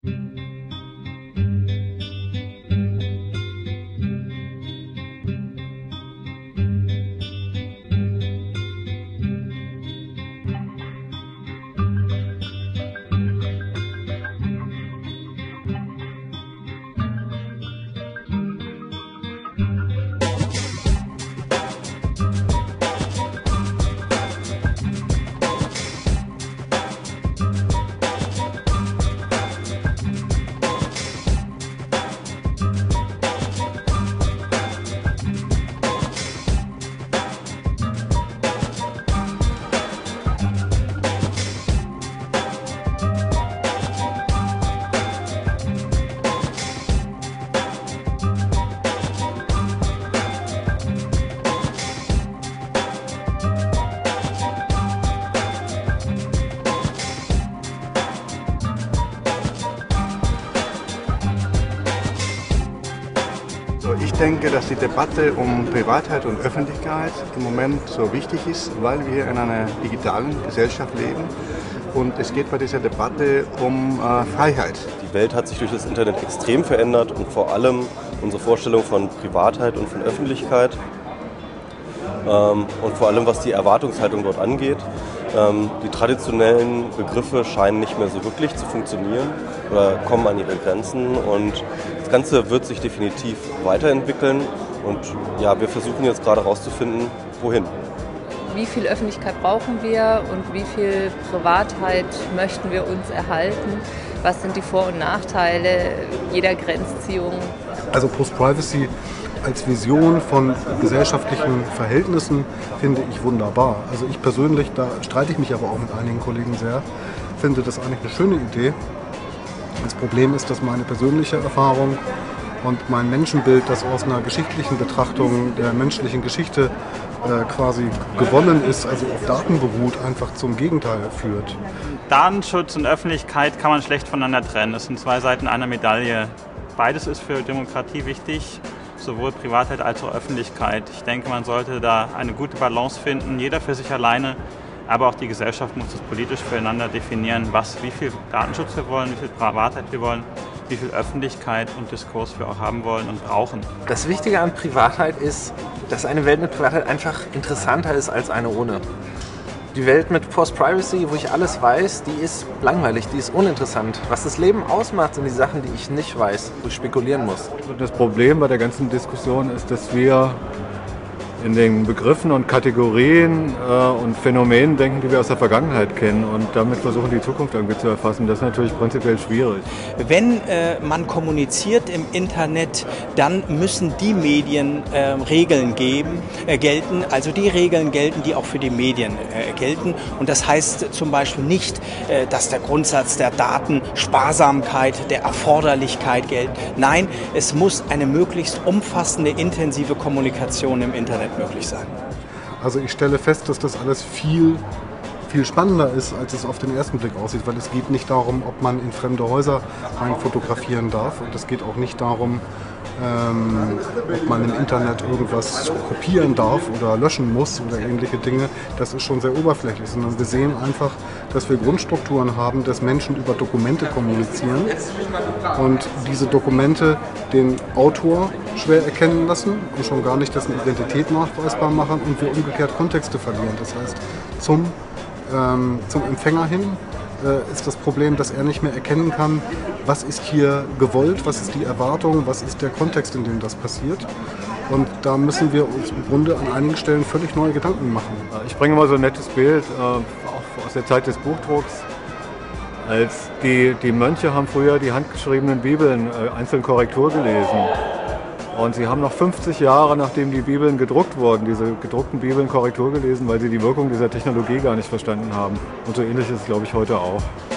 Ich denke, dass die Debatte um Privatheit und Öffentlichkeit im Moment so wichtig ist, weil wir in einer digitalen Gesellschaft leben. Und es geht bei dieser Debatte um Freiheit. Die Welt hat sich durch das Internet extrem verändert und vor allem unsere Vorstellung von Privatheit und von Öffentlichkeit und vor allem was die Erwartungshaltung dort angeht. Die traditionellen Begriffe scheinen nicht mehr so wirklich zu funktionieren oder kommen an ihre Grenzen und das Ganze wird sich definitiv weiterentwickeln und ja, wir versuchen jetzt gerade herauszufinden, wohin. Wie viel Öffentlichkeit brauchen wir und wie viel Privatheit möchten wir uns erhalten? Was sind die Vor- und Nachteile jeder Grenzziehung? Also Post-Privacy als Vision von gesellschaftlichen Verhältnissen finde ich wunderbar. Also ich persönlich, da streite ich mich aber auch mit einigen Kollegen sehr, finde das eigentlich eine schöne Idee. Das Problem ist, dass meine persönliche Erfahrung und mein Menschenbild, das aus einer geschichtlichen Betrachtung der menschlichen Geschichte quasi gewonnen ist, also auf Daten beruht, einfach zum Gegenteil führt. Datenschutz und Öffentlichkeit kann man schlecht voneinander trennen. Das sind zwei Seiten einer Medaille. Beides ist für Demokratie wichtig, sowohl Privatheit als auch Öffentlichkeit. Ich denke, man sollte da eine gute Balance finden, jeder für sich alleine, aber auch die Gesellschaft muss es politisch füreinander definieren, wie viel Datenschutz wir wollen, wie viel Privatheit wir wollen, wie viel Öffentlichkeit und Diskurs wir auch haben wollen und brauchen. Das Wichtige an Privatheit ist, dass eine Welt mit Privatheit einfach interessanter ist als eine ohne. Die Welt mit Post-Privacy, wo ich alles weiß, die ist langweilig, die ist uninteressant. Was das Leben ausmacht, sind die Sachen, die ich nicht weiß, wo ich spekulieren muss. Das Problem bei der ganzen Diskussion ist, dass wir in den Begriffen und Kategorien und Phänomenen denken, die wir aus der Vergangenheit kennen und damit versuchen, die Zukunft irgendwie zu erfassen. Das ist natürlich prinzipiell schwierig. Wenn man kommuniziert im Internet, dann müssen die Medien Regeln gelten, also die Regeln gelten, die auch für die Medien gelten. Und das heißt zum Beispiel nicht, dass der Grundsatz der Datensparsamkeit, der Erforderlichkeit gilt. Nein, es muss eine möglichst umfassende, intensive Kommunikation im Internet möglich sein. Also ich stelle fest, dass das alles viel spannender ist, als es auf den ersten Blick aussieht, weil es geht nicht darum, ob man in fremde Häuser rein fotografieren darf und es geht auch nicht darum, ob man im Internet irgendwas kopieren darf oder löschen muss oder ähnliche Dinge. Das ist schon sehr oberflächlich, sondern wir sehen einfach, dass wir Grundstrukturen haben, dass Menschen über Dokumente kommunizieren und diese Dokumente den Autor schwer erkennen lassen und schon gar nicht dessen Identität nachweisbar machen und wir umgekehrt Kontexte verlieren. Das heißt, zum Empfänger hin ist das Problem, dass er nicht mehr erkennen kann, was ist hier gewollt, was ist die Erwartung, was ist der Kontext, in dem das passiert. Und da müssen wir uns im Grunde an einigen Stellen völlig neue Gedanken machen. Ich bringe mal so ein nettes Bild, auch aus der Zeit des Buchdrucks. Als die Mönche haben früher die handgeschriebenen Bibeln einzeln Korrektur gelesen. Und sie haben noch 50 Jahre, nachdem die Bibeln gedruckt wurden, diese gedruckten Bibeln Korrektur gelesen, weil sie die Wirkung dieser Technologie gar nicht verstanden haben. Und so ähnlich ist es, glaube ich, heute auch.